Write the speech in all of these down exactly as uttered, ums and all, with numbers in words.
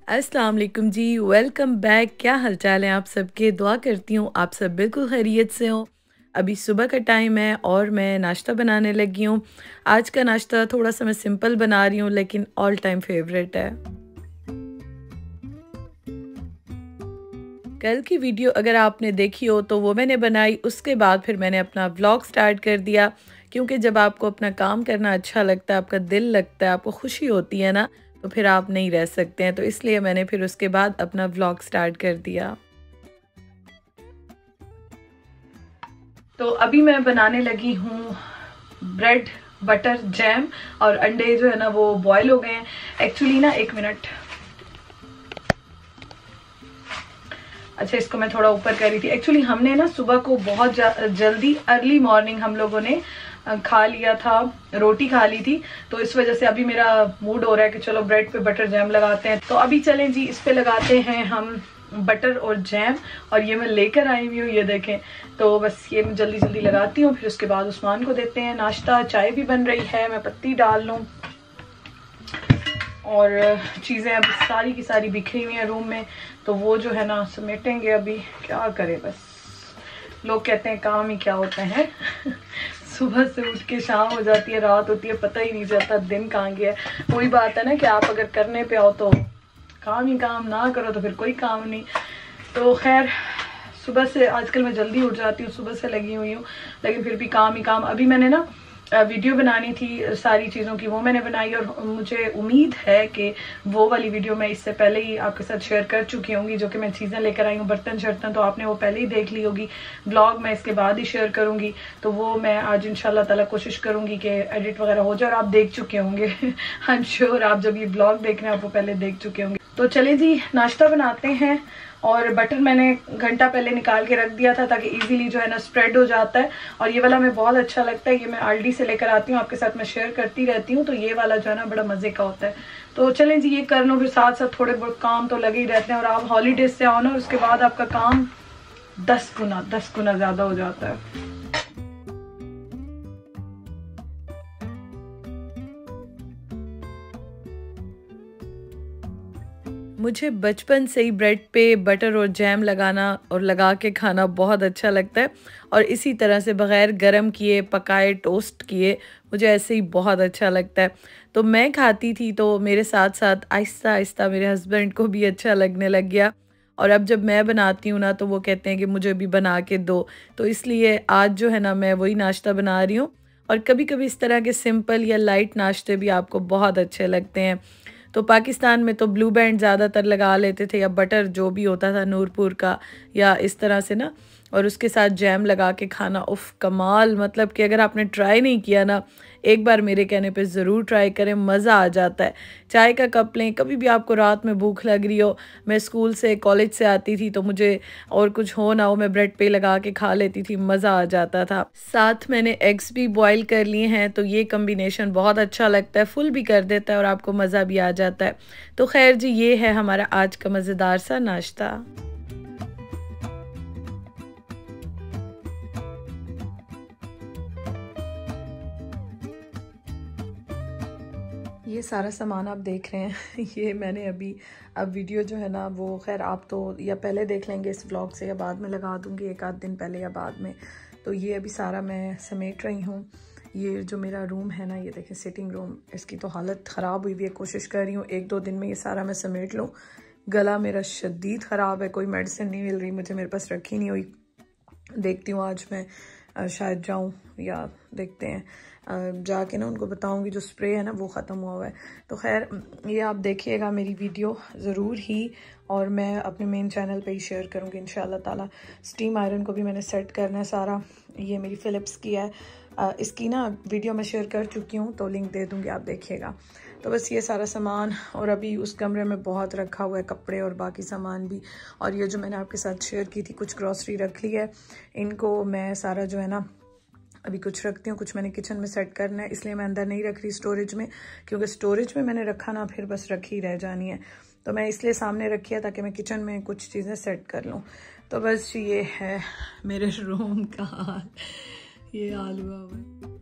अस्सलाम वालेकुम जी, welcome back. क्या हालचाल है आप सबके? दुआ करती हूँ आप सब बिल्कुल खैरियत से हो। अभी सुबह का टाइम है और मैं नाश्ता बनाने लगी हूँ। आज का नाश्ता थोड़ा सा मैं सिंपल बना रही हूँ लेकिन ऑल टाइम फेवरेट है। कल की वीडियो अगर आपने देखी हो तो वो मैंने बनाई, उसके बाद फिर मैंने अपना व्लॉग स्टार्ट कर दिया, क्योंकि जब आपको अपना काम करना अच्छा लगता है, आपका दिल लगता है, आपको खुशी होती है ना, तो फिर आप नहीं रह सकते हैं। तो इसलिए मैंने फिर उसके बाद अपना व्लॉग स्टार्ट कर दिया। तो अभी मैं बनाने लगी हूँ ब्रेड बटर जैम, और अंडे जो है ना वो बॉयल हो गए हैं। एक्चुअली ना एक मिनट, अच्छा इसको मैं थोड़ा ऊपर कर रही थी। एक्चुअली हमने ना सुबह को बहुत जल्दी अर्ली मॉर्निंग हम लोगों ने खा लिया था, रोटी खा ली थी, तो इस वजह से अभी मेरा मूड हो रहा है कि चलो ब्रेड पे बटर जैम लगाते हैं। तो अभी चलें जी, इस पे लगाते हैं हम बटर और जैम। और ये मैं लेकर आई हुई हूँ, ये देखें। तो बस ये मैं जल्दी जल्दी लगाती हूँ, फिर उसके बाद उस्मान को देते हैं नाश्ता। चाय भी बन रही है, मैं पत्ती डाल लूँ। और चीज़ें अब सारी की सारी बिखरी हुई हैं रूम में, तो वो जो है ना समेटेंगे। अभी क्या करें, बस लोग कहते हैं काम ही क्या होता है सुबह से उठ के शाम हो जाती है, रात होती है, पता ही नहीं चलता दिन कहाँ गया। वही बात है ना कि आप अगर करने पे आओ तो काम ही काम, ना करो तो फिर कोई काम नहीं। तो खैर सुबह से आजकल मैं जल्दी उठ जाती हूँ, सुबह से लगी हुई हूँ, लेकिन फिर भी काम ही काम। अभी मैंने ना वीडियो बनानी थी सारी चीज़ों की, वो मैंने बनाई, और मुझे उम्मीद है कि वो वाली वीडियो मैं इससे पहले ही आपके साथ शेयर कर चुकी होंगी, जो कि मैं चीज़ें लेकर आई हूँ, बर्तन शर्तन, तो आपने वो पहले ही देख ली होगी। ब्लॉग मैं इसके बाद ही शेयर करूँगी, तो वो मैं आज इंशाल्लाह ताला कोशिश करूँगी कि एडिट वगैरह हो जाए और आप देख चुके होंगे आई एम श्योर आप जब ये ब्लॉग देख रहे हैं आप वो पहले देख चुके होंगे। तो चले जी नाश्ता बनाते हैं। और बटर मैंने घंटा पहले निकाल के रख दिया था ताकि इजीली जो है ना स्प्रेड हो जाता है। और ये वाला मैं बहुत अच्छा लगता है, ये मैं आल्डी से लेकर आती हूँ, आपके साथ मैं शेयर करती रहती हूँ। तो ये वाला जो है ना बड़ा मजे का होता है। तो चलें जी ये कर लो, फिर साथ साथ थोड़े बहुत काम तो लगे ही रहते हैं। और आप हॉलीडेज से आओ ना, उसके बाद आपका काम दस गुना दस गुना ज्यादा हो जाता है। मुझे बचपन से ही ब्रेड पे बटर और जैम लगाना और लगा के खाना बहुत अच्छा लगता है, और इसी तरह से बग़ैर गरम किए पकाए टोस्ट किए मुझे ऐसे ही बहुत अच्छा लगता है। तो मैं खाती थी, तो मेरे साथ साथ आहिस्ता आहिस्ता मेरे हस्बैंड को भी अच्छा लगने लग गया। और अब जब मैं बनाती हूँ ना तो वो कहते हैं कि मुझे भी बना के दो। तो इसलिए आज जो है ना मैं वही नाश्ता बना रही हूँ। और कभी कभी इस तरह के सिंपल या लाइट नाश्ते भी आपको बहुत अच्छे लगते हैं। तो पाकिस्तान में तो ब्लू बैंड ज़्यादातर लगा लेते थे, या बटर जो भी होता था नूरपुर का, या इस तरह से ना, और उसके साथ जैम लगा के खाना, उफ कमाल। मतलब कि अगर आपने ट्राई नहीं किया ना, एक बार मेरे कहने पे ज़रूर ट्राई करें, मज़ा आ जाता है। चाय का कप लें, कभी भी आपको रात में भूख लग रही हो। मैं स्कूल से कॉलेज से आती थी तो मुझे और कुछ हो ना हो, मैं ब्रेड पे लगा के खा लेती थी, मज़ा आ जाता था। साथ मैंने एग्स भी बॉईल कर लिए हैं, तो ये कम्बिनेशन बहुत अच्छा लगता है, फुल भी कर देता है और आपको मज़ा भी आ जाता है। तो खैर जी ये है हमारा आज का मज़ेदार सा नाश्ता। ये सारा सामान आप देख रहे हैं ये मैंने अभी, अब वीडियो जो है ना वो खैर आप तो या पहले देख लेंगे इस व्लॉग से, या बाद में लगा दूंगी एक आध दिन पहले या बाद में। तो ये अभी सारा मैं समेट रही हूँ। ये जो मेरा रूम है ना, ये देखें सिटिंग रूम, इसकी तो हालत ख़राब हुई हुई है। कोशिश कर रही हूँ एक दो दिन में ये सारा मैं समेट लूँ। गला मेरा शदीद ख़राब है, कोई मेडिसिन नहीं मिल रही मुझे, मेरे पास रखी नहीं हुई। देखती हूँ आज मैं शायद जाऊँ, या देखते हैं जाके ना उनको बताऊंगी जो स्प्रे है ना वो ख़त्म हुआ हुआ है। तो खैर ये आप देखिएगा मेरी वीडियो ज़रूर ही, और मैं अपने मेन चैनल पे ही शेयर करूँगी इंशाल्लाह ताला। स्टीम आयरन को भी मैंने सेट करना है सारा, ये मेरी फ़िलिप्स की है। आ, इसकी ना वीडियो मैं शेयर कर चुकी हूँ, तो लिंक दे दूँगी, आप देखिएगा। तो बस ये सारा सामान, और अभी उस कमरे में बहुत रखा हुआ है कपड़े और बाकी सामान भी। और ये जो मैंने आपके साथ शेयर की थी कुछ ग्रॉसरी रख ली है, इनको मैं सारा जो है ना अभी कुछ रखती हूँ, कुछ मैंने किचन में सेट करना है, इसलिए मैं अंदर नहीं रख रही स्टोरेज में, क्योंकि स्टोरेज में मैंने रखा ना फिर बस रखी रह जानी है। तो मैं इसलिए सामने रखी है ताकि मैं किचन में कुछ चीज़ें सेट कर लूँ। तो बस ये है मेरे रूम का हाल, ये हाल हुआ हुआ।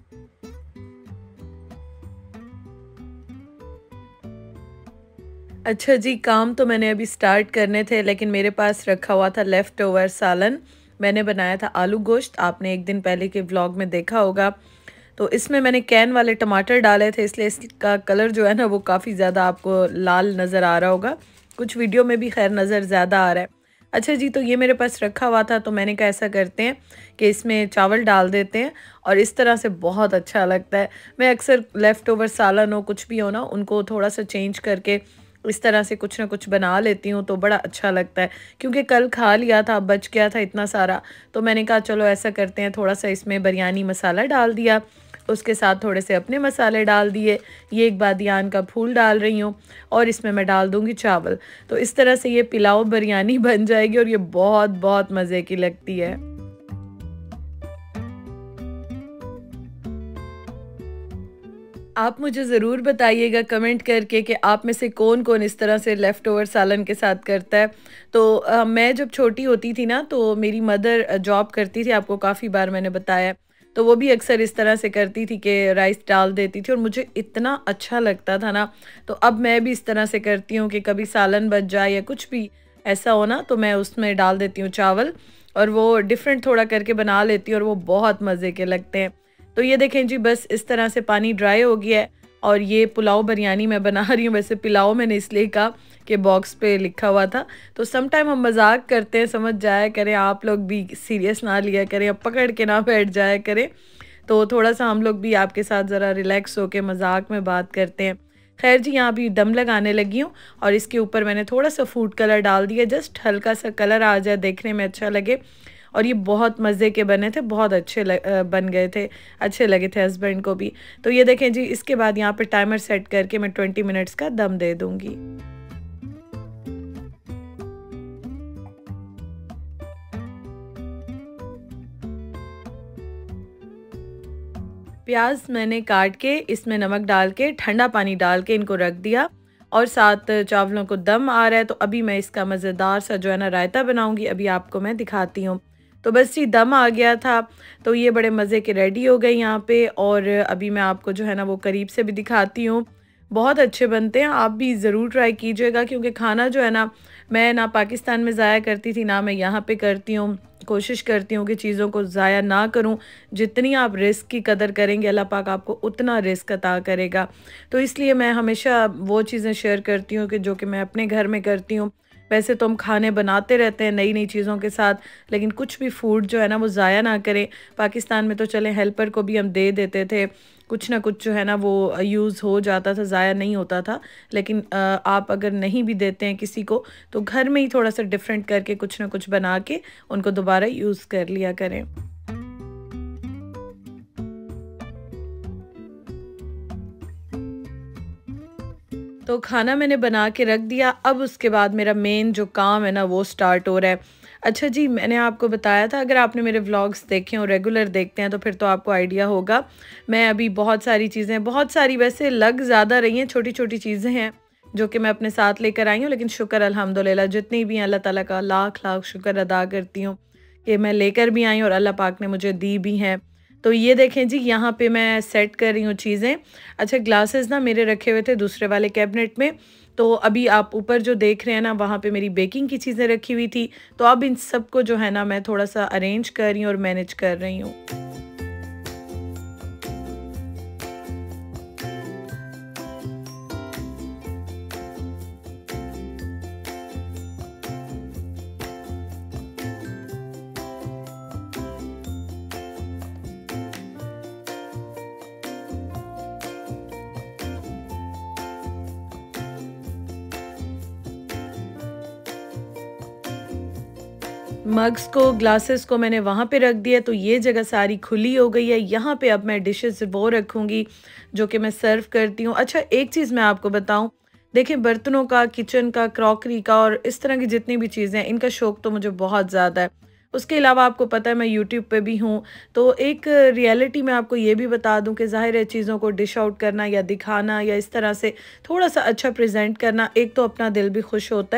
अच्छा जी, काम तो मैंने अभी स्टार्ट करने थे, लेकिन मेरे पास रखा हुआ था लेफ़्ट ओवर सालन। मैंने बनाया था आलू गोश्त, आपने एक दिन पहले के व्लॉग में देखा होगा। तो इसमें मैंने कैन वाले टमाटर डाले थे, इसलिए इसका कलर जो है ना वो काफ़ी ज़्यादा आपको लाल नज़र आ रहा होगा। कुछ वीडियो में भी खैर नज़र ज़्यादा आ रहा है। अच्छा जी, तो ये मेरे पास रखा हुआ था, तो मैंने कहा ऐसा करते हैं कि इसमें चावल डाल देते हैं और इस तरह से बहुत अच्छा लगता है। मैं अक्सर लेफ़्ट ओवर सालन हो कुछ भी हो ना, उनको थोड़ा सा चेंज करके इस तरह से कुछ ना कुछ बना लेती हूँ तो बड़ा अच्छा लगता है। क्योंकि कल खा लिया था, बच गया था इतना सारा, तो मैंने कहा चलो ऐसा करते हैं, थोड़ा सा इसमें बिरयानी मसाला डाल दिया, उसके साथ थोड़े से अपने मसाले डाल दिए। ये एक बादियान का फूल डाल रही हूँ और इसमें मैं डाल दूँगी चावल। तो इस तरह से ये पुलाव बिरयानी बन जाएगी और ये बहुत बहुत मज़े की लगती है। आप मुझे ज़रूर बताइएगा कमेंट करके कि आप में से कौन-कौन इस तरह से लेफ़्ट ओवर सालन के साथ करता है। तो अ, मैं जब छोटी होती थी ना, तो मेरी मदर अ, जॉब करती थी, आपको काफ़ी बार मैंने बताया। तो वो भी अक्सर इस तरह से करती थी कि राइस डाल देती थी और मुझे इतना अच्छा लगता था ना। तो अब मैं भी इस तरह से करती हूँ कि कभी सालन बच जाए या कुछ भी ऐसा हो ना, तो मैं उसमें डाल देती हूँ चावल और वो डिफ़रेंट थोड़ा करके बना लेती हूँ और वो बहुत मज़े के लगते हैं। तो ये देखें जी, बस इस तरह से पानी ड्राई हो गया है और ये पुलाव बिरयानी मैं बना रही हूँ। वैसे पुलाव मैंने इसलिए कहा कि बॉक्स पे लिखा हुआ था। तो सम टाइम हम मजाक करते हैं, समझ जाया करें, आप लोग भी सीरियस ना लिया करें, अब पकड़ के ना बैठ जाया करें। तो थोड़ा सा हम लोग भी आपके साथ ज़रा रिलैक्स होकर मजाक में बात करते हैं। खैर जी, यहाँ भी दम लगाने लगी हूँ और इसके ऊपर मैंने थोड़ा सा फूड कलर डाल दिया, जस्ट हल्का सा कलर आ जाए, देखने में अच्छा लगे। और ये बहुत मज़े के बने थे, बहुत अच्छे लग, बन गए थे, अच्छे लगे थे हस्बैंड को भी। तो ये देखें जी, इसके बाद यहाँ पे टाइमर सेट करके मैं ट्वेंटी मिनट्स का दम दे दूँगी। प्याज मैंने काट के इसमें नमक डाल के ठंडा पानी डाल के इनको रख दिया और साथ चावलों को दम आ रहा है। तो अभी मैं इसका मज़ेदार सा जो है ना रायता बनाऊंगी, अभी आपको मैं दिखाती हूँ। तो बस ये दम आ गया था, तो ये बड़े मज़े के रेडी हो गए यहाँ पे और अभी मैं आपको जो है ना वो करीब से भी दिखाती हूँ। बहुत अच्छे बनते हैं, आप भी ज़रूर ट्राई कीजिएगा, क्योंकि खाना जो है ना, मैं ना पाकिस्तान में ज़ाया करती थी ना मैं यहाँ पे करती हूँ। कोशिश करती हूँ कि चीज़ों को ज़ाया ना करूँ। जितनी आप रिस्क की कदर करेंगे, अल्लाह पाक आपको उतना रिस्क अता करेगा। तो इसलिए मैं हमेशा वो चीज़ें शेयर करती हूँ कि जो कि मैं अपने घर में करती हूँ। वैसे तो हम खाने बनाते रहते हैं नई नई चीज़ों के साथ, लेकिन कुछ भी फूड जो है ना वो ज़ाया ना करें। पाकिस्तान में तो चले हेल्पर को भी हम दे देते थे, कुछ ना कुछ जो है ना वो यूज़ हो जाता था, ज़ाया नहीं होता था। लेकिन आप अगर नहीं भी देते हैं किसी को, तो घर में ही थोड़ा सा डिफरेंट करके कुछ ना कुछ बना के उनको दोबारा यूज़ कर लिया करें। तो खाना मैंने बना के रख दिया, अब उसके बाद मेरा मेन जो काम है ना वो स्टार्ट हो रहा है। अच्छा जी, मैंने आपको बताया था, अगर आपने मेरे व्लॉग्स देखे हो, रेगुलर देखते हैं, तो फिर तो आपको आइडिया होगा। मैं अभी बहुत सारी चीज़ें, बहुत सारी वैसे लग ज़्यादा रही हैं, छोटी छोटी चीज़ें हैं जो कि मैं अपने साथ लेकर आई हूँ, लेकिन शुक्र अल्हम्दुलिल्लाह जितनी भी हैं अल्लाह ताला का लाख लाख शुक्र अदा करती हूँ कि मैं लेकर भी आई और अल्लाह पाक ने मुझे दी भी हैं। तो ये देखें जी, यहाँ पे मैं सेट कर रही हूँ चीज़ें। अच्छा, ग्लासेस ना मेरे रखे हुए थे दूसरे वाले कैबिनेट में, तो अभी आप ऊपर जो देख रहे हैं ना, वहाँ पे मेरी बेकिंग की चीज़ें रखी हुई थी। तो अब इन सब को जो है ना मैं थोड़ा सा अरेंज कर रही हूँ और मैनेज कर रही हूँ। मग्स को, ग्लासेस को मैंने वहाँ पे रख दिया, तो ये जगह सारी खुली हो गई है। यहाँ पे अब मैं डिशेस वो रखूँगी जो कि मैं सर्व करती हूँ। अच्छा, एक चीज़ मैं आपको बताऊँ, देखिए बर्तनों का, किचन का, क्रॉकरी का और इस तरह की जितनी भी चीज़ें हैं, इनका शौक़ तो मुझे बहुत ज़्यादा है। उसके अलावा आपको पता है मैं यूट्यूब पे भी हूँ, तो एक रियलिटी में आपको ये भी बता दूँ कि ज़ाहिर है चीज़ों को डिश आउट करना या दिखाना या इस तरह से थोड़ा सा अच्छा प्रेजेंट करना, एक तो अपना दिल भी खुश होता है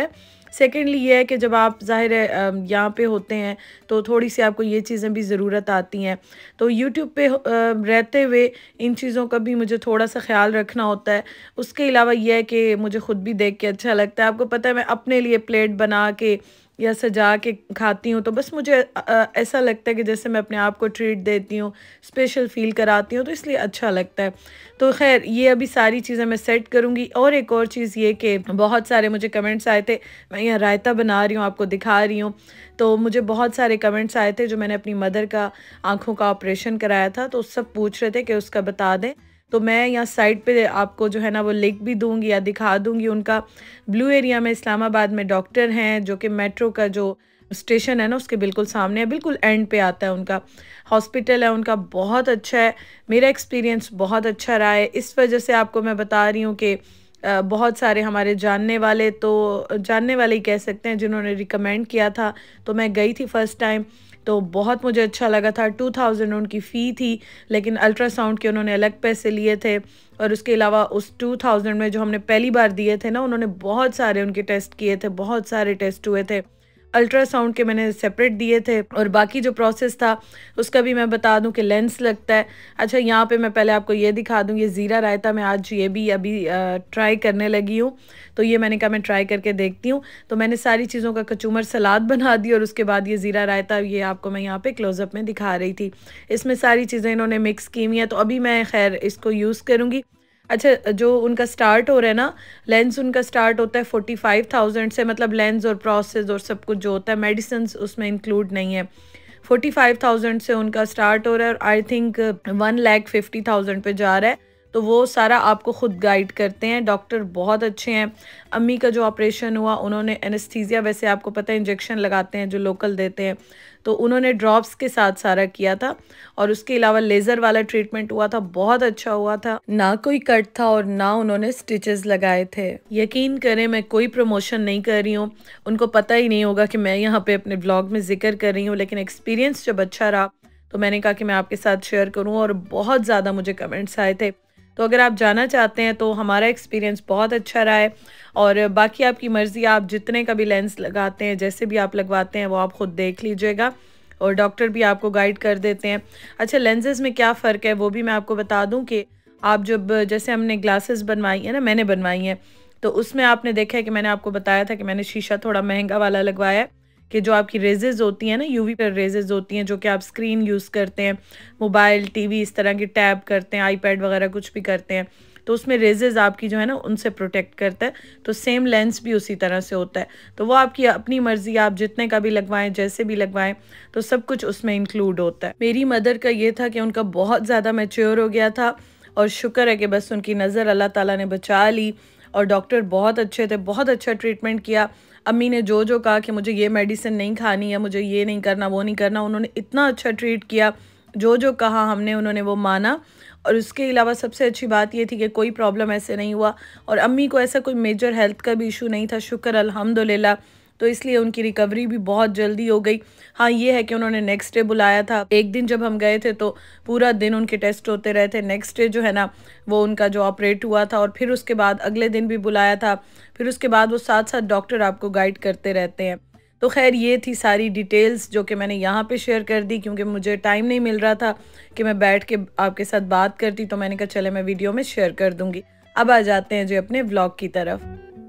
सेकेंडली ये है कि जब आप ज़ाहिर है यहाँ पे होते हैं तो थोड़ी सी आपको ये चीज़ें भी ज़रूरत आती हैं। तो यूट्यूब पे रहते हुए इन चीज़ों का भी मुझे थोड़ा सा ख्याल रखना होता है। उसके अलावा ये है कि मुझे ख़ुद भी देख के अच्छा लगता है। आपको पता है मैं अपने लिए प्लेट बना के या सजा के खाती हूँ तो बस मुझे ऐसा लगता है कि जैसे मैं अपने आप को ट्रीट देती हूँ, स्पेशल फ़ील कराती हूँ, तो इसलिए अच्छा लगता है। तो खैर ये अभी सारी चीज़ें मैं सेट करूँगी। और एक और चीज़ ये कि बहुत सारे मुझे कमेंट्स आए थे, मैं यहाँ रायता बना रही हूँ आपको दिखा रही हूँ, तो मुझे बहुत सारे कमेंट्स आए थे जो मैंने अपनी मदर का आँखों का ऑपरेशन कराया था, तो सब पूछ रहे थे कि उसका बता दें। तो मैं यहाँ साइड पे आपको जो है ना वो लिंक भी दूंगी या दिखा दूंगी। उनका ब्लू एरिया में इस्लामाबाद में डॉक्टर हैं जो कि मेट्रो का जो स्टेशन है ना उसके बिल्कुल सामने है, बिल्कुल एंड पे आता है उनका हॉस्पिटल है। उनका बहुत अच्छा है, मेरा एक्सपीरियंस बहुत अच्छा रहा है। इस वजह से आपको मैं बता रही हूँ कि बहुत सारे हमारे जानने वाले, तो जानने वाले ही कह सकते हैं, जिन्होंने रिकमेंड किया था। तो मैं गई थी फ़र्स्ट टाइम, तो बहुत मुझे अच्छा लगा था। टू थाउजेंड उनकी फ़ी थी, लेकिन अल्ट्रासाउंड के उन्होंने अलग पैसे लिए थे। और उसके अलावा उस टू थाउजेंड में जो हमने पहली बार दिए थे ना, उन्होंने बहुत सारे उनके टेस्ट किए थे, बहुत सारे टेस्ट हुए थे। अल्ट्रासाउंड के मैंने सेपरेट दिए थे। और बाकी जो प्रोसेस था उसका भी मैं बता दूं कि लेंस लगता है। अच्छा, यहाँ पे मैं पहले आपको ये दिखा दूं, ये ज़ीरा रायता मैं आज ये भी अभी ट्राई करने लगी हूँ। तो ये मैंने कहा मैं ट्राई करके देखती हूँ। तो मैंने सारी चीज़ों का कचूमर सलाद बना दी और उसके बाद ये ज़ीरा रायता, ये आपको मैं यहाँ पे क्लोज़अप में दिखा रही थी। इसमें सारी चीज़ें इन्होंने मिक्स की हुई हैं, तो अभी मैं खैर इसको यूज़ करूँगी। अच्छा, जो उनका स्टार्ट हो रहा है ना, लेंस उनका स्टार्ट होता है फोर्टी फाइव थाउजेंड से, मतलब लेंस और प्रोसेस और सब कुछ जो होता है, मेडिसिन उसमें इंक्लूड नहीं है। फोर्टी फाइव थाउजेंड से उनका स्टार्ट हो रहा है और I think one lakh fifty thousand पे जा रहा है। तो वो सारा आपको ख़ुद गाइड करते हैं, डॉक्टर बहुत अच्छे हैं। अम्मी का जो ऑपरेशन हुआ उन्होंने एनेस्थीसिया, वैसे आपको पता है इंजेक्शन लगाते हैं जो लोकल देते हैं, तो उन्होंने ड्रॉप्स के साथ सारा किया था। और उसके अलावा लेज़र वाला ट्रीटमेंट हुआ था, बहुत अच्छा हुआ था, ना कोई कट था और ना उन्होंने स्टिचेस लगाए थे। यकीन करें मैं कोई प्रमोशन नहीं कर रही हूँ, उनको पता ही नहीं होगा कि मैं यहाँ पे अपने ब्लॉग में जिक्र कर रही हूँ, लेकिन एक्सपीरियंस जब अच्छा रहा तो मैंने कहा कि मैं आपके साथ शेयर करूँ। और बहुत ज़्यादा मुझे कमेंट्स आए थे, तो अगर आप जाना चाहते हैं तो हमारा एक्सपीरियंस बहुत अच्छा रहा है। और बाकी आपकी मर्ज़ी, आप जितने का भी लेंस लगाते हैं, जैसे भी आप लगवाते हैं, वो आप ख़ुद देख लीजिएगा और डॉक्टर भी आपको गाइड कर देते हैं। अच्छा, लेंसेज़ में क्या फ़र्क है वो भी मैं आपको बता दूं कि आप जब, जैसे हमने ग्लासेस बनवाई है ना, मैंने बनवाई हैं, तो उसमें आपने देखा है कि मैंने आपको बताया था कि मैंने शीशा थोड़ा महंगा वाला लगवाया है, कि जो आपकी रेजेज़ होती हैं ना, यूवी पर रेजेज़ होती हैं, जो कि आप स्क्रीन यूज़ करते हैं, मोबाइल, टीवी, इस तरह की टैब करते हैं, आईपैड वगैरह कुछ भी करते हैं, तो उसमें रेजेज़ आपकी जो है ना उनसे प्रोटेक्ट करता है। तो सेम लेंस भी उसी तरह से होता है। तो वो आपकी अपनी मर्ज़ी, आप जितने का भी लगवाएं, जैसे भी लगवाएं, तो सब कुछ उसमें इंक्लूड होता है। मेरी मदर का ये था कि उनका बहुत ज़्यादा मैच्योर हो गया था और शुक्र है कि बस उनकी नज़र अल्लाह ताला ने बचा ली। और डॉक्टर बहुत अच्छे थे, बहुत अच्छा ट्रीटमेंट किया। अम्मी ने जो जो कहा कि मुझे ये मेडिसिन नहीं खानी है, मुझे ये नहीं करना, वो नहीं करना, उन्होंने इतना अच्छा ट्रीट किया। जो जो कहा हमने, उन्होंने वो माना। और उसके अलावा सबसे अच्छी बात ये थी कि कोई प्रॉब्लम ऐसे नहीं हुआ और अम्मी को ऐसा कोई मेजर हेल्थ का भी इशू नहीं था, शुक्र अल्हम्दुलिल्लाह। तो इसलिए उनकी रिकवरी भी बहुत जल्दी हो गई। हाँ, ये है कि उन्होंने नेक्स्ट डे बुलाया था। एक दिन जब हम गए थे तो पूरा दिन उनके टेस्ट होते रहे थे। नेक्स्ट डे जो है ना वो उनका जो ऑपरेट हुआ था, और फिर उसके बाद अगले दिन भी बुलाया था। फिर उसके बाद वो साथ साथ डॉक्टर आपको गाइड करते रहते हैं। तो खैर ये थी सारी डिटेल्स जो कि मैंने यहाँ पे शेयर कर दी, क्योंकि मुझे टाइम नहीं मिल रहा था कि मैं बैठ के आपके साथ बात करती, तो मैंने कहा चले मैं वीडियो में शेयर कर दूँगी। अब आ जाते हैं जो अपने व्लॉग की तरफ।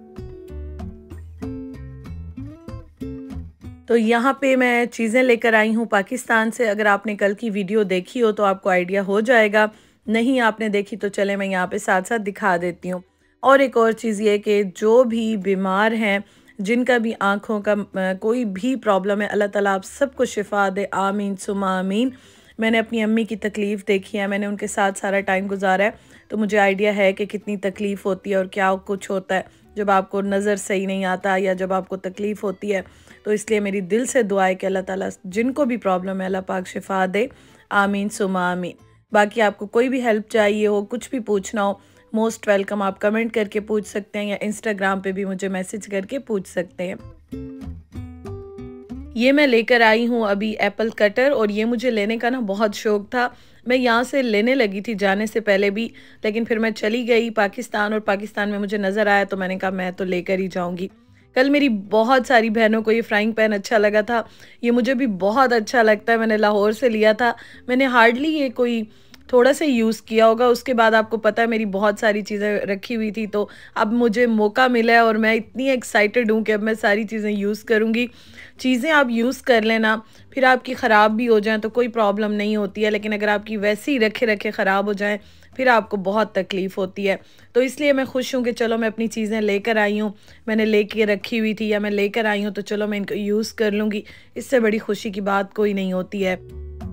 तो यहाँ पे मैं चीज़ें लेकर आई हूँ पाकिस्तान से। अगर आपने कल की वीडियो देखी हो तो आपको आइडिया हो जाएगा, नहीं आपने देखी तो चले मैं यहाँ पे साथ साथ दिखा देती हूँ। और एक और चीज़ ये कि जो भी बीमार हैं, जिनका भी आँखों का कोई भी प्रॉब्लम है, अल्लाह ताला आप सबको शिफा दे, आमीन सुमा आमीन। मैंने अपनी अम्मी की तकलीफ़ देखी है, मैंने उनके साथ सारा टाइम गुजारा है, तो मुझे आइडिया है कि कितनी तकलीफ़ होती है और क्या कुछ होता है जब आपको नज़र सही नहीं आता या जब आपको तकलीफ़ होती है। तो इसलिए मेरी दिल से दुआ है कि अल्लाह ताला जिनको भी प्रॉब्लम है अल्लाह पाक शिफा दे, आमीन सुमा आमीन। बाकी आपको कोई भी हेल्प चाहिए हो, कुछ भी पूछना हो, मोस्ट वेलकम। आप कमेंट करके पूछ सकते हैं या इंस्टाग्राम पे भी मुझे मैसेज करके पूछ सकते हैं। ये मैं लेकर आई हूँ अभी एप्पल कटर, और ये मुझे लेने का ना बहुत शौक़ था। मैं यहाँ से लेने लगी थी जाने से पहले भी, लेकिन फिर मैं चली गई पाकिस्तान और पाकिस्तान में मुझे नज़र आया तो मैंने कहा मैं तो लेकर ही जाऊँगी। कल मेरी बहुत सारी बहनों को ये फ्राइंग पैन अच्छा लगा था, ये मुझे भी बहुत अच्छा लगता है, मैंने लाहौर से लिया था। मैंने हार्डली ये कोई थोड़ा सा यूज़ किया होगा, उसके बाद आपको पता है मेरी बहुत सारी चीज़ें रखी हुई थी, तो अब मुझे मौका मिला है और मैं इतनी एक्साइटेड हूँ कि अब मैं सारी चीज़ें यूज़ करूँगी। चीज़ें आप यूज़ कर लेना, फिर आपकी ख़राब भी हो जाएँ तो कोई प्रॉब्लम नहीं होती है, लेकिन अगर आपकी वैसे ही रखे रखे ख़राब हो जाएँ फिर आपको बहुत तकलीफ़ होती है। तो इसलिए मैं खुश हूँ कि चलो मैं अपनी चीज़ें लेकर आई हूँ, मैंने लेके रखी हुई थी या मैं लेकर आई हूँ तो चलो मैं इनको यूज़ कर लूँगी। इससे बड़ी खुशी की बात कोई नहीं होती है।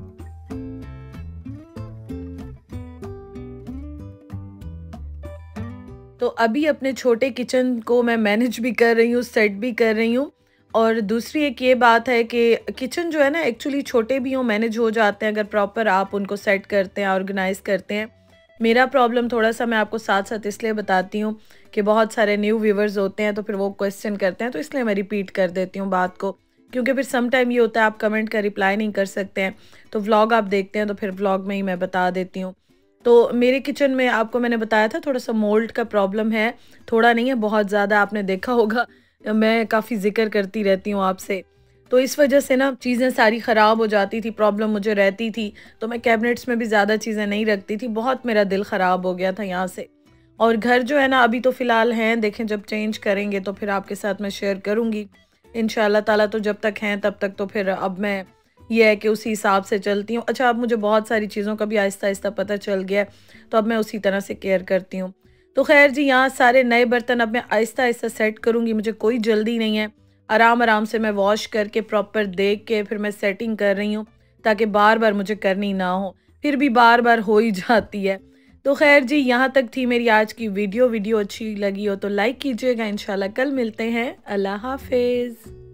तो अभी अपने छोटे किचन को मैं मैनेज भी कर रही हूँ, सेट भी कर रही हूँ। और दूसरी एक ये बात है कि किचन जो है ना एक्चुअली छोटे भी हों मैनेज हो जाते हैं अगर प्रॉपर आप उनको सेट करते हैं, ऑर्गेनाइज़ करते हैं। मेरा प्रॉब्लम थोड़ा-सा मैं आपको साथ-साथ इसलिए बताती हूँ कि बहुत सारे न्यू व्यूअर्स होते हैं तो फिर वो क्वेश्चन करते हैं, तो इसलिए मैं रिपीट कर देती हूँ बात को। क्योंकि फिर सम टाइम ये होता है आप कमेंट का रिप्लाई नहीं कर सकते हैं, तो व्लॉग आप देखते हैं तो फिर व्लॉग में ही मैं बता देती हूँ। तो मेरे किचन में आपको मैंने बताया था थोड़ा-सा मोल्ड का प्रॉब्लम है, थोड़ा नहीं है बहुत ज़्यादा, आपने देखा होगा मैं काफ़ी ज़िक्र करती रहती हूँ आपसे। तो इस वजह से ना चीज़ें सारी ख़राब हो जाती थी, प्रॉब्लम मुझे रहती थी, तो मैं कैबिनेट्स में भी ज़्यादा चीज़ें नहीं रखती थी, बहुत मेरा दिल ख़राब हो गया था यहाँ से। और घर जो है ना अभी तो फ़िलहाल हैं, देखें जब चेंज करेंगे तो फिर आपके साथ मैं शेयर करूँगी इंशाल्लाह ताला। तो जब तक हैं तब तक तो फिर अब मैं ये है कि उसी हिसाब से चलती हूँ। अच्छा, अब मुझे बहुत सारी चीज़ों का भी आहिस्ता-आहिस्ता पता चल गया है, तो अब मैं उसी तरह से केयर करती हूँ। तो ख़ैर जी, यहाँ सारे नए बर्तन अब मैं आहिस्ता-आहिस्ता सेट करूँगी, मुझे कोई जल्दी नहीं है। आराम-आराम से मैं वॉश करके प्रॉपर देख के फिर मैं सेटिंग कर रही हूँ, ताकि बार-बार मुझे करनी ना हो। फिर भी बार-बार हो ही जाती है। तो ख़ैर जी, यहाँ तक थी मेरी आज की वीडियो। वीडियो अच्छी लगी हो तो लाइक कीजिएगा। इंशाल्लाह कल मिलते हैं। अल्लाह हाफ़िज़।